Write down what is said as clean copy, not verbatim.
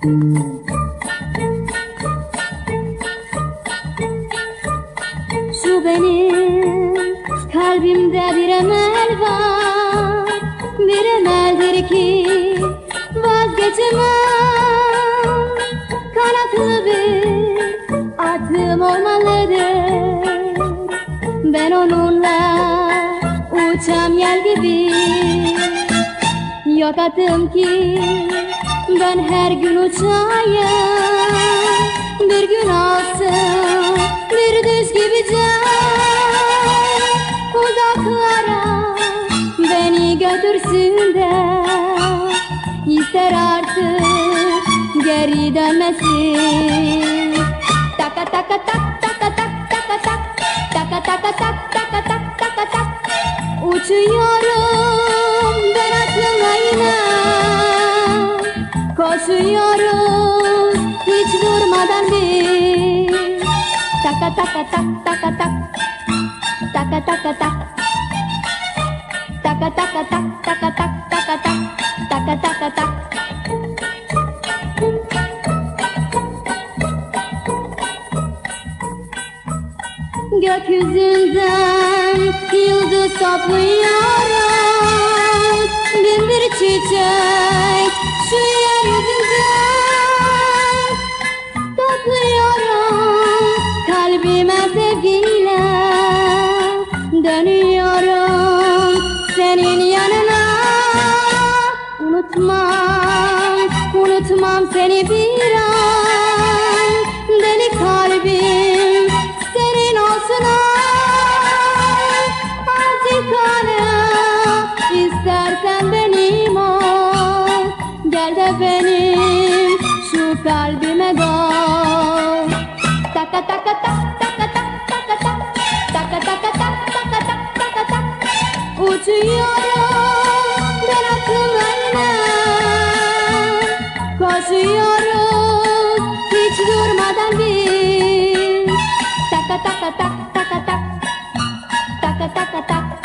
Şu benim kalbimde bir emel var, bir emeldir ki vazgeçemem. Kanatlı bir adım olmalıdır, ben onunla uçam yel gibi. Yok adım ki ben her gün uçayım, bir gün olsun bir düz gibi can. Uzaklara beni götürsün de, ister artık geri dönmesin. Taka taka tak taka tak taka tak taka taka tak taka tak taka tak. Uçuyorum ben aklımla yine, koşuyoruz hiç durmadan bir. Taka taka tak taka tak taka taka tak taka taka tak taka tak taka tak taka taka tak. Gökyüzünden yıldız topluyorum, bin bir çiçek şu yeryüzünden topluyorum. Kalbime sevgiyle dönüyorum senin yanına. Unutmam, unutmam seni bir an, deli kalbim senin olsun ay. Azıcık hala istersen benim ol, gel de benim şu kalbime gol. Taka taka tak taka tak taka tak taka taka tak taka tak taka tak. Uçuyorum ben aklımla yine, koşuyoruz hiç durmadan bir. Taka taka tak taka tak taka taka tak.